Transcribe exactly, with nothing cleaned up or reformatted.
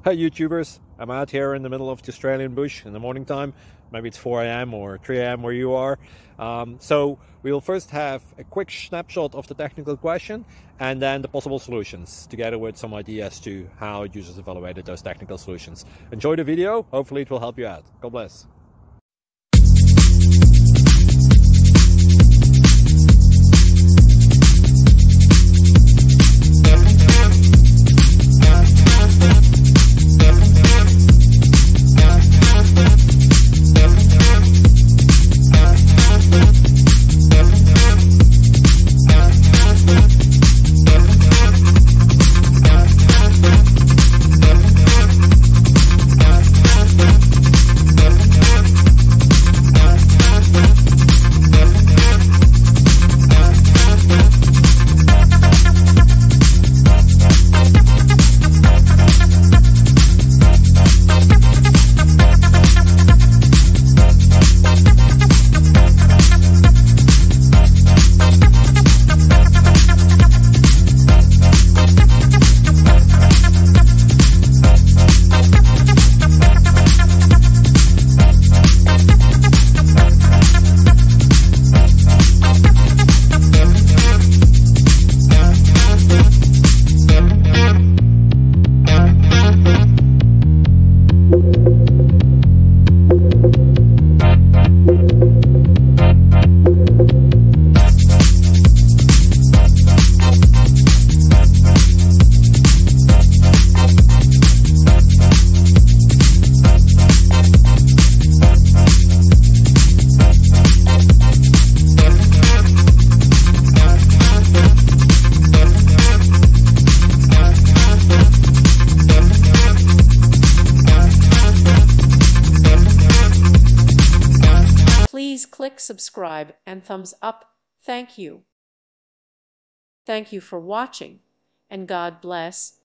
Hi YouTubers, I'm out here in the middle of the Australian bush in the morning time. Maybe it's four A M or three A M where you are. Um, so we'll first have a quick snapshot of the technical question and then the possible solutions, together with some ideas to how users evaluated those technical solutions. Enjoy the video, hopefully it will help you out. God bless. Please click subscribe and thumbs up. Thank you. Thank you for watching, and God bless.